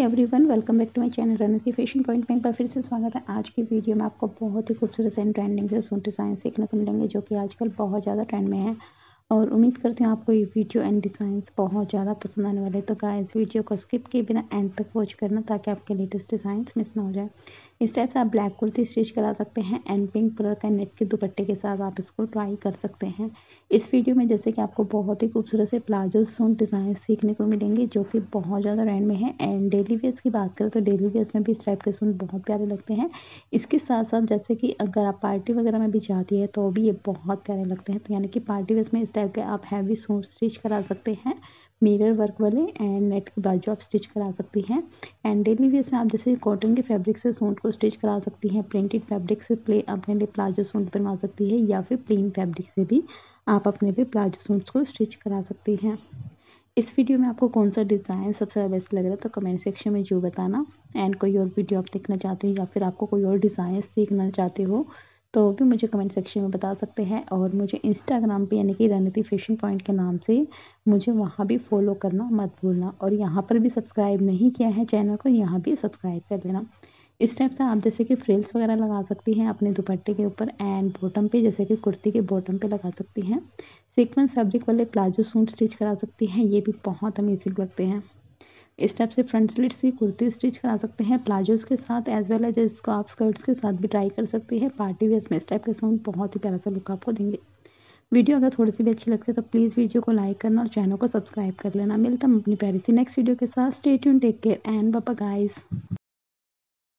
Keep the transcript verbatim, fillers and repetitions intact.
Everyone, welcome back to my channel Rananiti fashion point में एक बार फिर से स्वागत है। आज की वीडियो में आपको बहुत ही खूबसूरत एंड ट्रेंडिंग से सूट डिज़ाइन सीखने को मिलेंगे जो कि आजकल बहुत ज़्यादा ट्रेंड में है। और उम्मीद करती हूँ आपको ये वीडियो एंड डिज़ाइंस बहुत ज़्यादा पसंद आने वाले। तो गाइस, वीडियो को स्किप किए बिना एंड तक वॉच करना ताकि आपके लेटेस्ट डिज़ाइंस मिस ना हो जाए। इस टाइप से आप ब्लैक कुर्ती स्टिच करा सकते हैं एंड पिंक कलर का नेट के दुपट्टे के साथ आप इसको ट्राई कर सकते हैं। इस वीडियो में जैसे कि आपको बहुत ही खूबसूरत से प्लाजो सूट डिज़ाइन सीखने को मिलेंगे जो कि बहुत ज़्यादा ट्रेंड में है। एंड डेली वेयर्स की बात करें तो डेली वेयर्स में भी इस टाइप के सूट बहुत प्यारे लगते हैं। इसके साथ साथ जैसे कि अगर आप पार्टी वगैरह में भी जाती है तो भी ये बहुत प्यारे लगते हैं। तो यानी कि पार्टी वेयर्स में इस टाइप के आप हैवी सूट स्टिच करा सकते हैं, मिरर वर्क वाले एंड नेट के बाजू आप स्टिच करा सकती हैं। एंड डेली वेयर्स में आप जैसे कॉटन के फैब्रिक से सूट को स्टिच करा सकती हैं, प्रिंटेड फैब्रिक से प्ले अपने लिए प्लाजो सूट बनवा सकती है, या फिर प्लेन फैब्रिक से भी आप अपने लिए प्लाजो सूट्स को स्टिच करा सकती हैं। इस वीडियो में आपको कौन सा डिज़ाइन सबसे ज़्यादा बेस्ट लग रहा है तो कमेंट सेक्शन में जो बताना। एंड कोई और वीडियो आप देखना चाहते हो या फिर आपको कोई और डिज़ाइन सीखना चाहते हो तो भी मुझे कमेंट सेक्शन में बता सकते हैं। और मुझे इंस्टाग्राम पे यानी कि रणनीति फैशन पॉइंट के नाम से मुझे वहाँ भी फॉलो करना मत भूलना। और यहाँ पर भी सब्सक्राइब नहीं किया है चैनल को, यहाँ भी सब्सक्राइब कर लेना। इस टाइप से आप जैसे कि फ्रिल्स वगैरह लगा सकती हैं अपने दुपट्टे के ऊपर एंड बॉटम पे, जैसे कि कुर्ती के बॉटम पे लगा सकती हैं। सीक्वेंस फैब्रिक वाले प्लाजो सूट स्टिच करा सकती हैं, ये भी बहुत अमेजिंग लगते हैं। इस टाइप से फ्रंट स्लिट सी कुर्ती स्टिच करा सकते हैं प्लाजोज के साथ, एज वेल एज इसको आप स्कर्ट्स के साथ भी ट्राई कर सकते हैं। पार्टी वेयर्स में इस टाइप के सूट बहुत ही प्यारा सा लुक आपको देंगे। वीडियो अगर थोड़ी सी भी अच्छी लगती है तो प्लीज़ वीडियो को लाइक करना और चैनल को सब्सक्राइब कर लेना। मिलता हूँ अपनी प्यारी सी नेक्स्ट वीडियो के साथ। Stay tune, take care and bye bye guys.